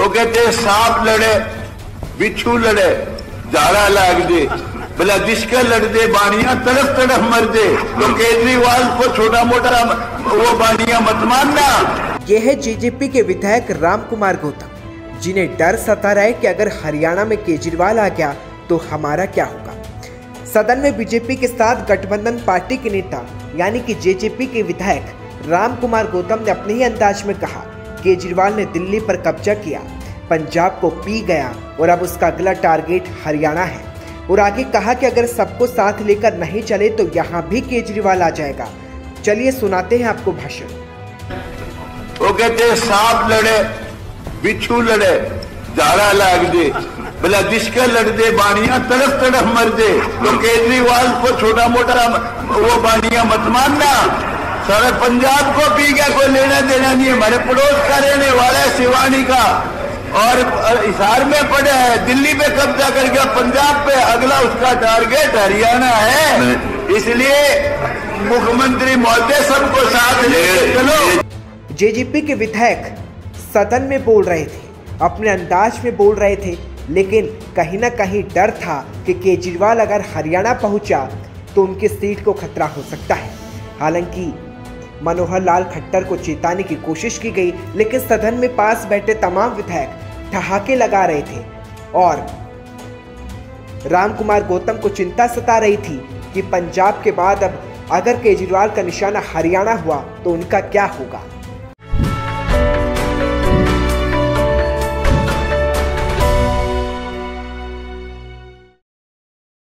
कहते सांप लड़े बिच्छू लड़े झाड़ा लाग दे, भला जिसके लड़ दे बानिया तड़फ तड़फ मर दे। तो केजरीवाल को छोटा मोटा वो बानिया मत मानना। ये है जेजेपी के विधायक राम कुमार गौतम, जिन्हें डर सता रहा है कि अगर हरियाणा में केजरीवाल आ गया तो हमारा क्या होगा। सदन में बीजेपी के साथ गठबंधन पार्टी के नेता यानी कि जेजेपी के विधायक राम कुमार गौतम ने अपने ही अंदाज में कहा, केजरीवाल ने दिल्ली पर कब्जा किया, पंजाब को पी गया और अब उसका अगला टारगेट हरियाणा है। और आगे कहा कि अगर सबको साथ लेकर नहीं चले तो यहाँ भी केजरीवाल आ जाएगा। चलिए सुनाते हैं आपको भाषण। वो कहते सांप लड़े बिच्छू लड़े झाड़ा लाग दे, भला जिसके लड़ दे बानिया तड़फ तड़फ मर दे। तो केजरीवाल को छोटा मोटा वो बानिया मत मानना। सारे पंजाब को पी गया, कोई लेना देना नहीं। हमारे पड़ोस का रहने वाला है सिवानी का, और हिसार में पड़े है, दिल्ली पे कब्जा कर गया, पंजाब पे अगला उसका टारगेट हरियाणा है। इसलिए मुख्यमंत्री महोदय सबको साथ लेके चलो। जेजेपी के विधायक सदन में बोल रहे थे, अपने अंदाज में बोल रहे थे, लेकिन कहीं ना कहीं डर था कि केजरीवाल अगर हरियाणा पहुंचा तो उनकी सीट को खतरा हो सकता है। हालांकि मनोहर लाल खट्टर को चेताने की कोशिश की गई, लेकिन सदन में पास बैठे तमाम विधायक ठहाके लगा रहे थे और राम कुमार गौतम को चिंता सता रही थी कि पंजाब के बाद अब अगर केजरीवाल का निशाना हरियाणा हुआ तो उनका क्या होगा।